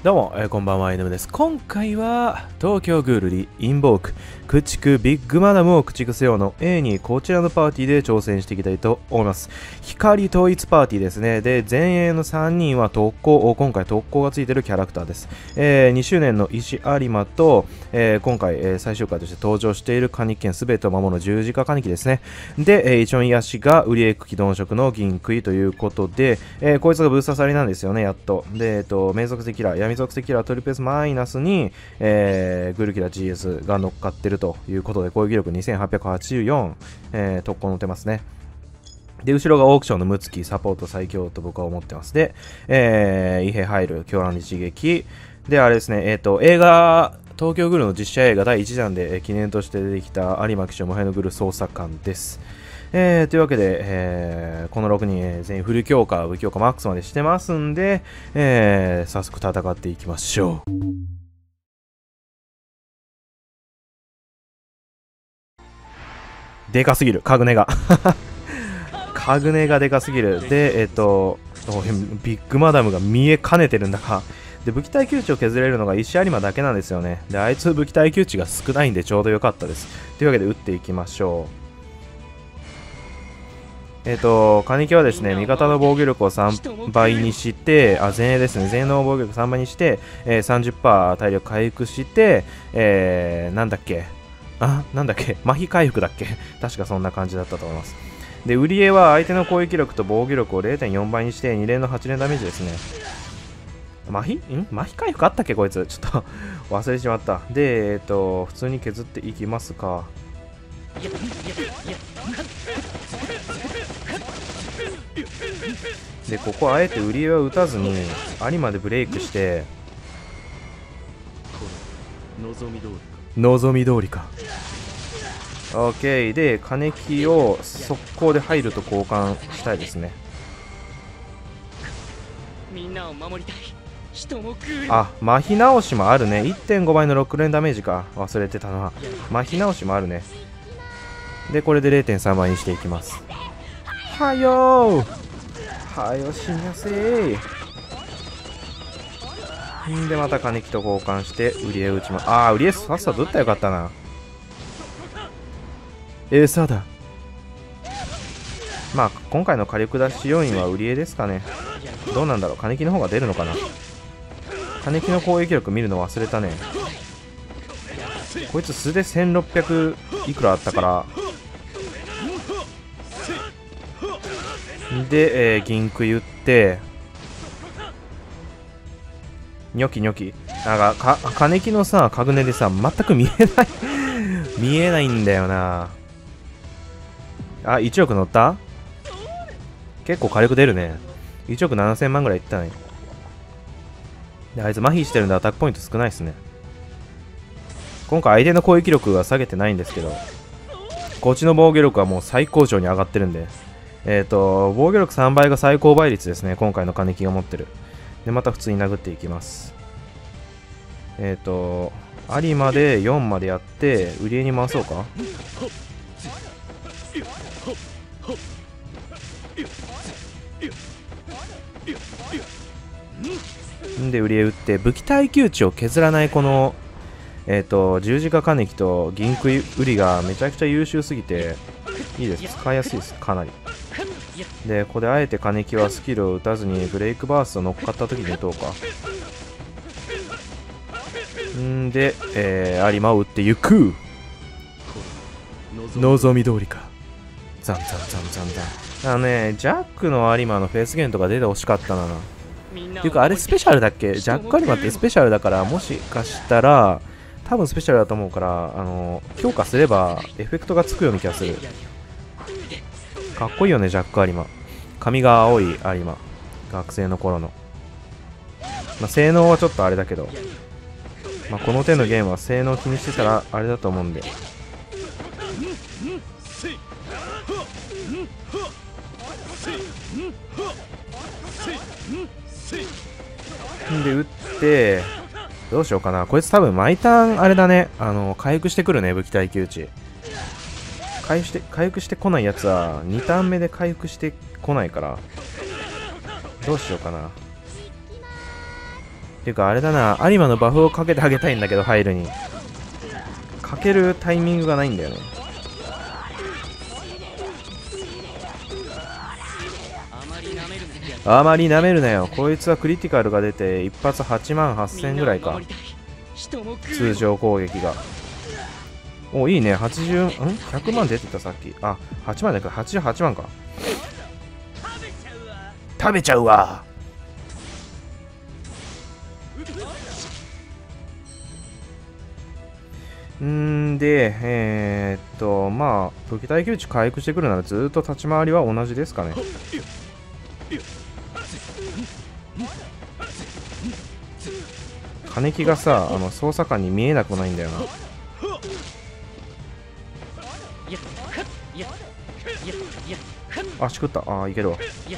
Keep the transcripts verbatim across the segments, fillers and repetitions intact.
どうも、えー、こんばんは、エヌエムです。今回は、東京グールリ、インボーク、駆逐ビッグマダムを駆逐せよの A にこちらのパーティーで挑戦していきたいと思います。光統一パーティーですね。で、前衛のさんにんは特攻、今回特攻がついてるキャラクターです。えー、にしゅうねんの石有馬と、えー、今回、えー、最終回として登場しているカニ剣すべてを守る十字架カニキですね。で、えー、イチョンヤシが売りエク機動色の銀杭ということで、えー、こいつがブースターさりなんですよね、やっと。で、えっと、名属敵キラー、闇属性キラートリプル S マイナスに、えー、グルキラ ジーエス が乗っかってるということで、攻撃力にせんはっぴゃくはちじゅうよん、えー、特攻乗ってますね。で、後ろがオークションのムツキ、サポート最強と僕は思ってます。で、えー、異兵入る、狂乱日撃。で、あれですね、えっと、映画、東京グルの実写映画だいいちだんで、えー、記念として出てきた有馬騎手無敗のグル捜査官です。えー、というわけで、えー、このろくにん、えー、全員フル強化、武強化マックスまでしてますんで、えー、早速戦っていきましょう。でかすぎる、カグネが。カグネがでかすぎる。で、えっ、ー、と、ビッグマダムが見えかねてるんだが、で、武器耐久値を削れるのが石有馬だけなんですよね。で、あいつ武器耐久値が少ないんでちょうどよかったです。というわけで、撃っていきましょう。えっ、ー、と、カニキはですね、味方の防御力をさんばいにして、あ、前衛ですね、前衛の防御力さんばいにして、えー、さんじゅっパーセント 体力回復して、えー、なんだっけ、あ、なんだっけ、麻痺回復だっけ確かそんな感じだったと思います。で、売り絵は相手の攻撃力と防御力を れいてんよん 倍にして、に連のはち連ダメージですね。麻痺ん麻痺回復あったっけこいつ。ちょっと忘れてしまった。で、えっ、ー、と、普通に削っていきますか。で、ここあえて売り絵は打たずに有馬でブレイクして、望み通りか。OK で金木を速攻で入ると交換したいですね。あ、麻痺直しもあるね。 いってんご 倍のろく連ダメージか。忘れてたのは麻痺直しもあるね。でこれで れいてんさん 倍にしていきます。はよーはよしなせー。んでまた金木と交換して売り絵打ちまああ売り絵さっさと打ったらよかったな。餌だ。まあ今回の火力出し要因は売り絵ですかね。どうなんだろう、金木の方が出るのかな。金木の攻撃力見るの忘れたね。こいつ素でせんろっぴゃくいくらあったからで、えー、銀杭打ってニョキニョキなんかか金木のさカグネでさ全く見えない見えないんだよなあ。いちおく乗った。結構火力出るね。いちおくななせん万ぐらいいったね。であいつ麻痺してるんでアタックポイント少ないですね。今回相手の攻撃力は下げてないんですけど、こっちの防御力はもう最高潮に上がってるんで、えっ、ー、と防御力さんばいが最高倍率ですね。今回の金木が持ってる。でまた普通に殴っていきます。えっ、ー、と有馬でよんまでやって売り絵に回そうか。んで売り絵打って武器耐久値を削らないこのえっ、ー、と十字架金木と銀杭売りがめちゃくちゃ優秀すぎていいです。使いやすいですかなり。でここであえて金木はスキルを打たずにブレイクバースト乗っかった時に打とうか。んで、えー、有馬を打っていく。望み通りか。ザンザンザンザンザン。あのねジャックの有馬のフェイスゲーンとか出てほしかったな。っていうかあれスペシャルだっけ。ジャック有馬ってスペシャルだからもしかしたら多分スペシャルだと思うからあの強化すればエフェクトがつくような気がする。かっこいいよねジャック有馬。髪が青い有馬学生の頃の、まあ、性能はちょっとあれだけど、まあ、この手のゲームは性能気にしてたらあれだと思うんでで打ってどうしようかな。こいつ多分毎ターンあれだね、あの回復してくるね。武器耐久値回復して回復してこないやつはにターン目で回復してこないからどうしようかな。 ていうかあれだな、有馬のバフをかけてあげたいんだけど、入るにかけるタイミングがないんだよね。あまり舐めるなよ。こいつはクリティカルが出て一発はちまんはっせんぐらいか、通常攻撃が。お、いいね。はちじゅう、ん ?ひゃく 万出てたさっき。あ、はちまんだけどはちじゅうはちまんか。食べちゃうわ。んで、えー、っと、まあ、武器耐久値回復してくるならずっと立ち回りは同じですかね。金木がさ、あの捜査官に見えなくないんだよな。あ、しくった。あ、いけるわ。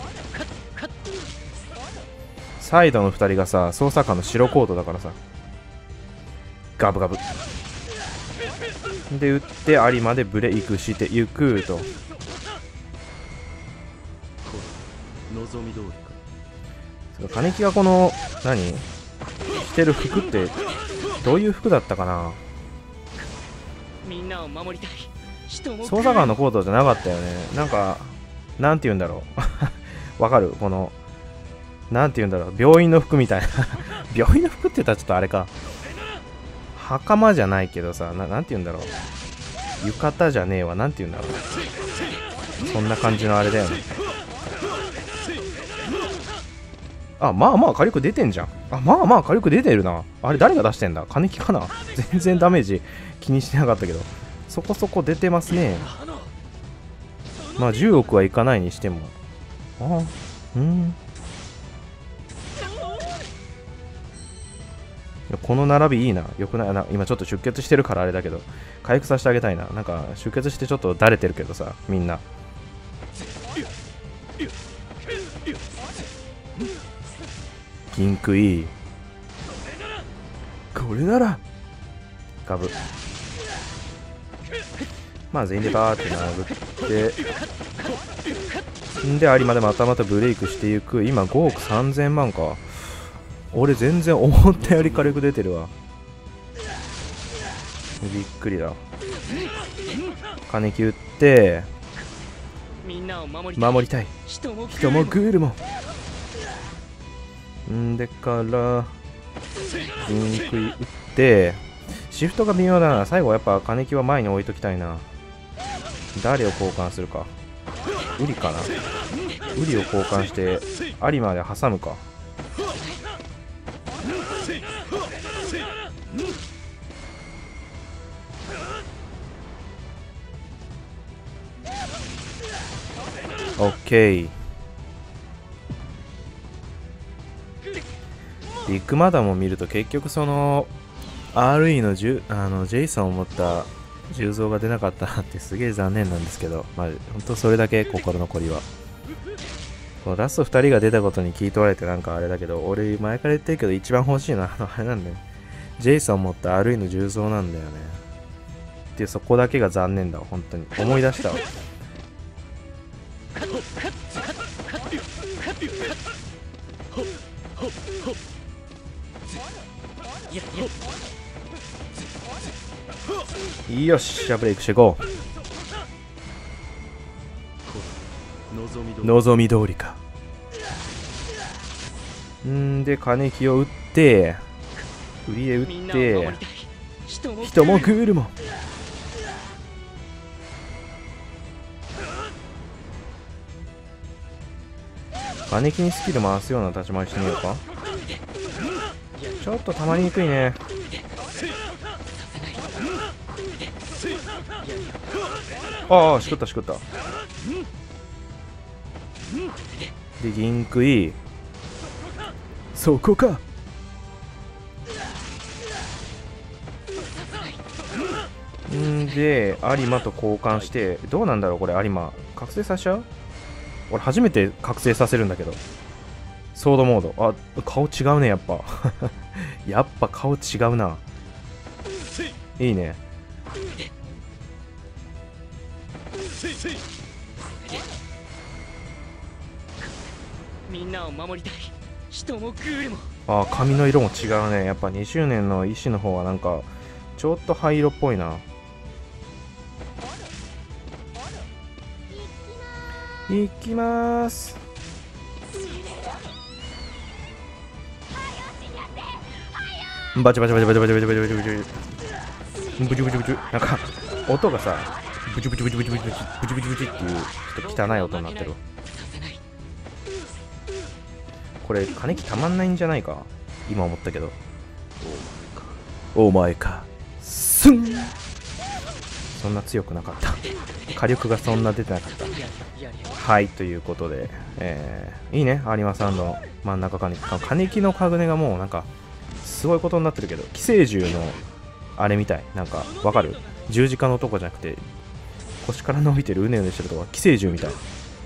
サイドのふたりがさ、捜査官の白コートだからさ、ガブガブで打って有馬でブレイクしていくと。金木がこの何着てる服ってどういう服だったかな。捜査官のコートじゃなかったよね。なんかなんて言うんだろうわかる、このなんて言うんだろう、病院の服みたいな病院の服って言ったらちょっとあれか、袴じゃないけどさ、な、なんて言うんだろう、浴衣じゃねえわ、なんて言うんだろう、そんな感じのあれだよね。あ、まあまあ火力出てんじゃん。あ、まあまあ火力出てるな。あれ誰が出してんだ、金木かな。全然ダメージ気にしてなかったけど、そこそこ出てますね。まあじゅうおくはいかないにしても、あ、うん、この並びいいな。よくないな。今ちょっと出血してるからあれだけど、回復させてあげたいな。なんか出血してちょっとだれてるけどさ、みんな。銀食い。これならガブ。まあ全員でバーって殴ってんで、有馬でまたまたブレイクしていく。今ごおくさんぜんまんか。俺全然思ったより火力出てるわ。びっくりだ。金木打って守りたい。人もグールもんでから銀食い打ってシフトが微妙だな。最後やっぱ金木は前に置いときたいな。誰を交換するか。ウリかな。ウリを交換して有馬で挟むか。オッケー。ビッグマダムを見ると結局その アールイー のジュあのジェイソンを持った重蔵が出なかったなってすげえ残念なんですけど、まあ本当それだけ心残りは。ラストふたりが出たことに聞い取られてなんかあれだけど、俺前から言ってるけど一番欲しいのはあのあれなんだよね。ジェイソンを持った アールイー の重蔵なんだよね。っていうそこだけが残念だわ、本当に。思い出したわ。よし、じゃあブレイクしていこう。望み通りか。んで金木を打って売りへ打って人もグールも金木にスキル回すような立ち回りしてみようか。ちょっとたまりにくいね。ああ、しくったしくった。で銀食い。そこか。んで有馬と交換して、どうなんだろうこれ。有馬覚醒させちゃう。俺初めて覚醒させるんだけど。ソードモード。あ、顔違うねやっぱやっぱ顔違うな。いいね。みんなを守りたい。人もグールもああ、髪の色も違うね。やっぱにじゅうねんの石の方はなんかちょっと灰色っぽいな。いきまーす。バチバチバチバチバチバチバチバチバチブチブチブチ、なんか音がさ、ブチブチブチブチブチブチブチブチブチっていうちょっと汚い音になってる。これ金木たまんないんじゃないか、今思ったけど。お前かスン。そんな強くなかった。火力がそんな出てなかった。はい、ということで、えー、いいね、有馬サンドの真ん中金木。金木のカグネがもうなんかすごいことになってるけど、寄生獣のあれみたい。なんかわかる？十字架のとこじゃなくて腰から伸びてるうねうねしてるとこが寄生獣みたい。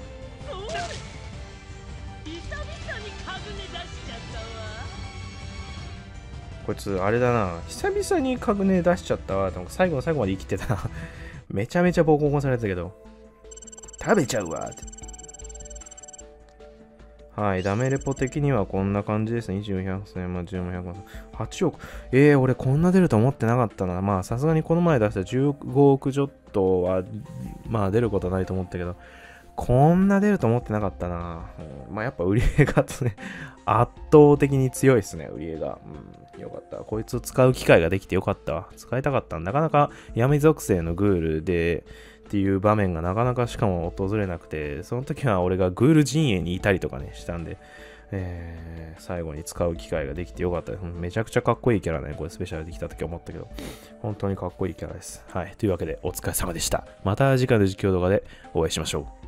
こいつあれだな、久々にカグネ出しちゃったわ。最後の最後まで生きてたな。めちゃめちゃボコボコされてたけど、食べちゃうわって。はい、ダメレポ的にはこんな感じですね。にじゅう、ひゃくせん、まあ、じゅうまん、ひゃくまん、はちおく。えー、俺こんな出ると思ってなかったな。まあ、さすがにこの前出したじゅうごおくちょっとは、まあ出ることはないと思ったけど、こんな出ると思ってなかったな。うん、まあやっぱ売り上げがね、圧倒的に強いですね、売り上げが。うん、よかった。こいつを使う機会ができてよかったわ。使いたかった。なかなか闇属性のグールで、っていう場面がなかなかしかも訪れなくて、その時は俺がグール陣営にいたりとかねしたんで、えー、最後に使う機会ができてよかったです。めちゃくちゃかっこいいキャラね、これスペシャルできた時思ったけど、本当にかっこいいキャラです。はい、というわけでお疲れ様でした。また次回の実況動画でお会いしましょう。